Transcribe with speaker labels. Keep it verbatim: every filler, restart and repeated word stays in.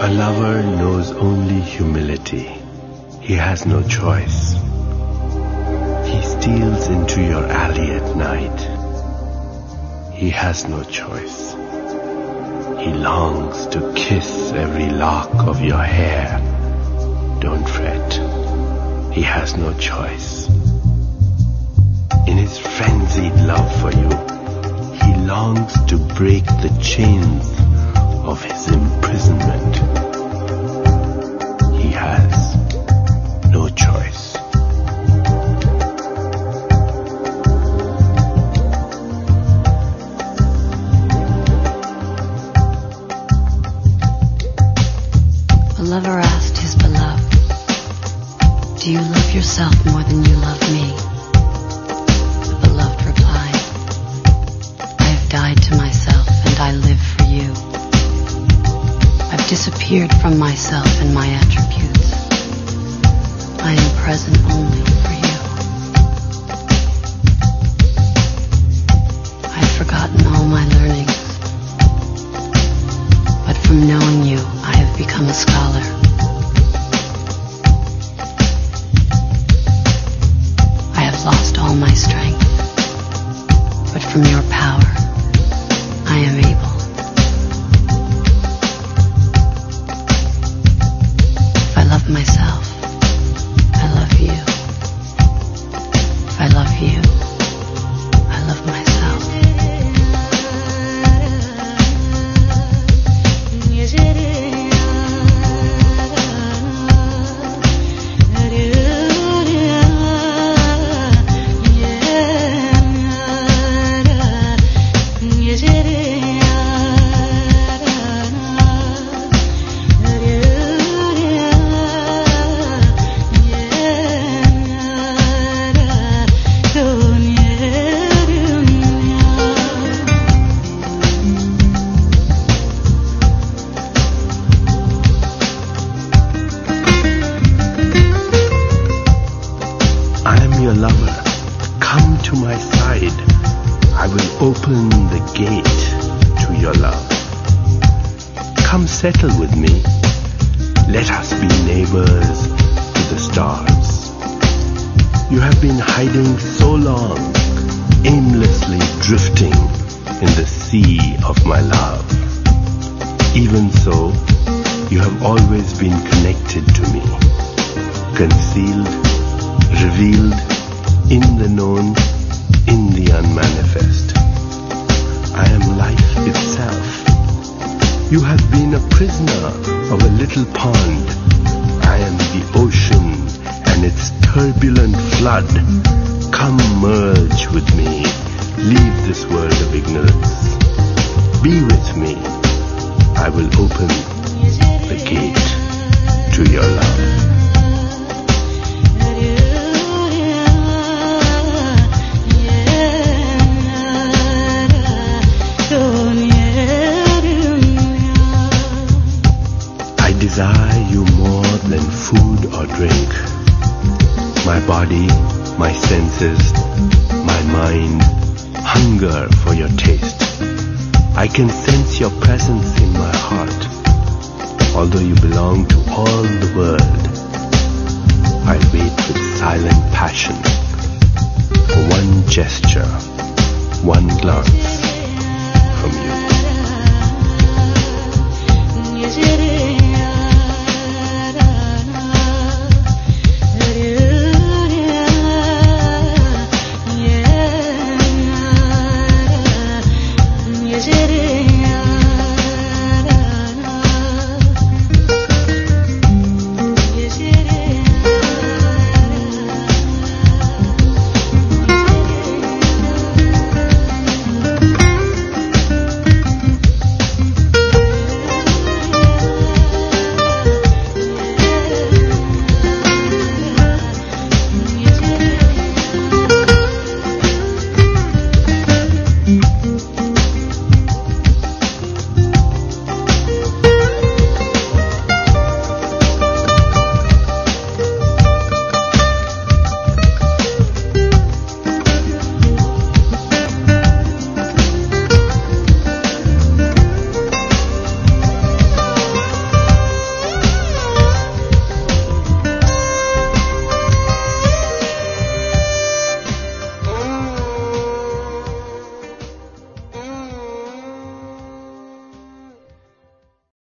Speaker 1: A lover knows only humility. He has no choice. He steals into your alley at night. He has no choice. He longs to kiss every lock of your hair. Don't fret. He has no choice. In his frenzied love for you, he longs to break the chains of his imprisonment. He has no choice.
Speaker 2: A lover asked his beloved, "Do you love yourself more than you love me?" The beloved replied, "I have died to myself and I live for you. I've disappeared from myself and my attributes. I am present only for you. I've forgotten all my learnings, but from knowing you, I have become a scholar. I have lost all my strength, but from your power, I am able. If I love myself, I love you. If I love you, I love myself."
Speaker 1: I am your lover. Come to my side. I will open the gate to your love. Come settle with me. Let us be neighbors to the stars. You have been hiding so long, aimlessly drifting in the sea of my love. Even so, you have always been connected to me, concealed, revealed, in the known, in the unmanifest. I am life itself. You have been a prisoner of a little pond. I am the ocean and its turbulent flood. Come merge with me. Leave this world of ignorance. Be with me. I will open the gate to your love. I desire you more than food or drink. My body, my senses, my mind hunger for your taste. I can sense your presence in my heart. Although you belong to all the world, I wait with silent passion for one gesture, one glance,